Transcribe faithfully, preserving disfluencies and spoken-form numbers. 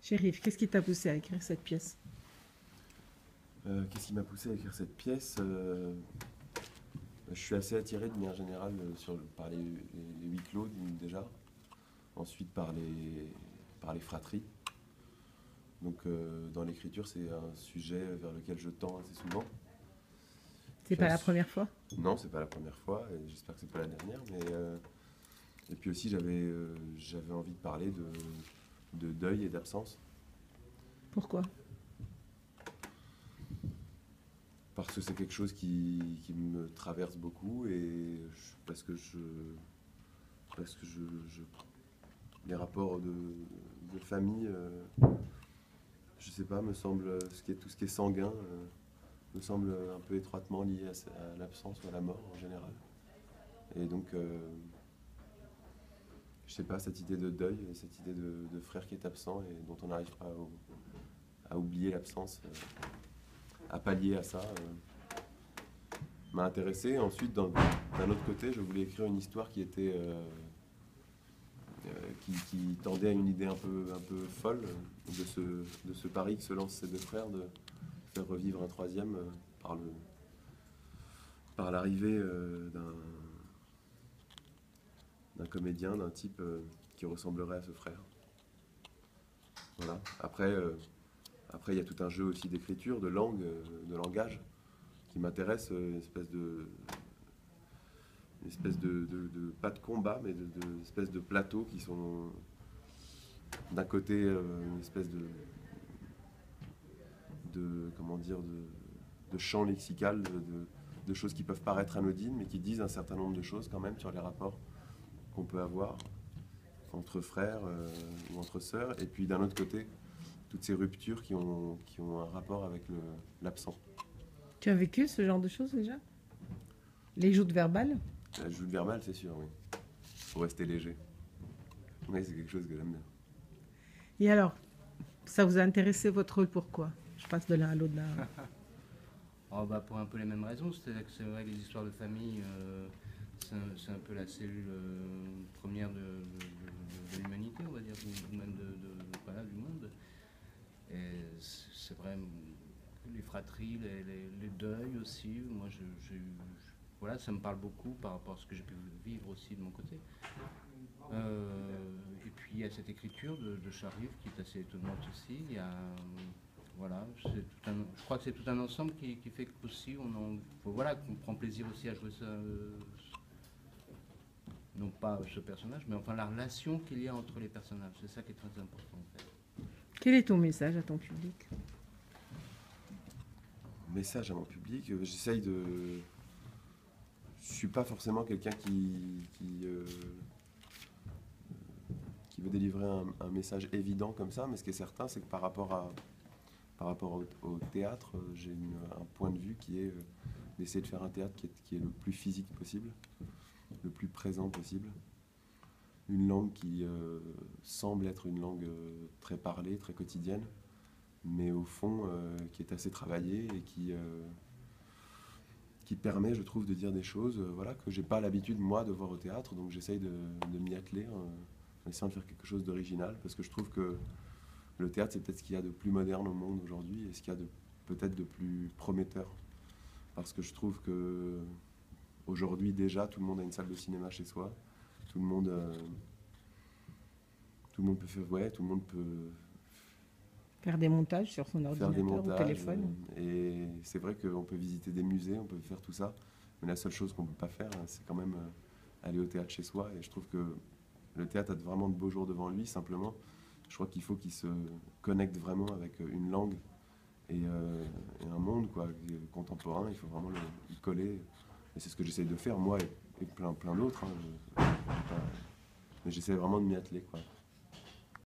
Chérif, qu'est-ce qui t'a poussé à écrire cette pièce? Euh, Qu'est-ce qui m'a poussé à écrire cette pièce? Euh, Je suis assez attiré de manière générale euh, sur, par les, les- les huis clos déjà, ensuite par les, par les fratries. Donc euh, dans l'écriture, c'est un sujet vers lequel je tends assez souvent. C'est J'ai pas un la su- première fois? Non, c'est pas la première fois, et j'espère que c'est pas la dernière. Mais euh, et puis aussi, j'avais euh, j'avais envie de parler de, de deuil et d'absence, Pourquoi? parce que c'est quelque chose qui, qui me traverse beaucoup et je- parce que je parce que je, je- les rapports de, de famille, euh, je sais pas, me semble ce qui est tout ce qui est sanguin euh, me semble un peu étroitement lié à, ce- à l'absence ou à la mort en général. Et donc, euh, je sais pas, cette idée de deuil, cette idée de, de frère qui est absent et dont on n'arrive pas à, ou- à oublier l'absence, euh, à pallier à ça, euh, m'a intéressé. Ensuite, d'un d'un autre côté, je voulais écrire une histoire qui était euh, euh, qui, qui tendait à une idée un peu, un peu folle euh, de ce, de ce pari que se lancent ces deux frères de faire revivre un troisième euh, par le, par l'arrivée euh, d'un d'un comédien, d'un type euh, qui ressemblerait à ce frère. Voilà. Après, euh, après, il y a tout un jeu aussi d'écriture, de langue, euh, de langage, qui m'intéresse, euh, une espèce de, une espèce de, de- de- pas de combat, mais de, de espèce de plateaux qui sont d'un côté euh, une espèce de, de comment dire, de, de champ lexical, de, de- de choses qui peuvent paraître anodines, mais qui disent un certain nombre de choses quand même sur les rapports qu'on peut avoir entre frères euh, ou entre sœurs, et puis d'un autre côté, toutes ces ruptures qui ont, qui ont un rapport avec le- l'absent. Tu as vécu ce genre de choses déjà? Les joutes verbales? La joute verbale, c'est sûr, oui. Pour rester léger. Oui, c'est quelque chose que j'aime bien. Et alors, ça vous a intéressé votre rôle pourquoi? Je passe de l'un à l'autre là. Oh, bah, pour un peu les mêmes raisons, c'est-à-dire que c'est vrai que les histoires de famille, euh, c'est un, c'est un peu la cellule euh, première de, de- de- de l'humanité, on va dire, ou même de, de- voilà, du monde. Et c'est c'est vrai, que les fratries, les, les- les deuils aussi, moi, je, j'ai eu- je- voilà, ça me parle beaucoup par rapport à ce que j'ai pu vivre aussi de mon côté. Euh, et puis il y a cette écriture de, de Sharif qui est assez étonnante aussi. Il y a, euh, voilà, c'est tout un- je crois que c'est tout un ensemble qui, qui fait qu'aussi on, en- faut- voilà, qu'on prend plaisir aussi à jouer ça, euh, non pas ce personnage, mais enfin la relation qu'il y a entre les personnages. C'est ça qui est très important en fait. Quel est ton message à ton public? Message à mon public, euh, j'essaye de. Je suis pas forcément quelqu'un qui, qui, euh, qui veut délivrer un, un message évident comme ça, mais ce qui est certain, c'est que par rapport, à, par rapport au, au théâtre, euh, j'ai une- un point de vue qui est euh, d'essayer de faire un théâtre qui est, qui est le plus physique possible, le plus présent possible. Une langue qui euh, semble être une langue euh, très parlée, très quotidienne, mais au fond euh, qui est assez travaillée et qui, euh, qui permet, je trouve, de dire des choses euh, voilà, que j'ai pas l'habitude, moi, de voir au théâtre. Donc j'essaye de, de m'y atteler euh, en essayant de faire quelque chose d'original, parce que je trouve que le théâtre, c'est peut-être ce qu'il y a de plus moderne au monde aujourd'hui et ce qu'il y a de peut-être de plus prometteur. Parce que je trouve que aujourd'hui, déjà, tout le monde a une salle de cinéma chez soi. Tout le monde, euh, tout le monde peut faire, ouais, tout le monde peut Faire des montages sur son faire des ordinateur ou montages. téléphone? euh, et c'est vrai qu'on peut visiter des musées, on peut faire tout ça. Mais la seule chose qu'on ne peut pas faire, c'est quand même euh, aller au théâtre chez soi. Et je trouve que le théâtre a vraiment de beaux jours devant lui. Simplement, je crois qu'il faut qu'il se connecte vraiment avec une langue et, euh, et un monde quoi, contemporain. Il faut vraiment le, le coller. Et c'est ce que j'essaye de faire, moi et, et plein, plein d'autres. Hein. Je- je- je- pas- mais j'essaie vraiment de m'y atteler, quoi.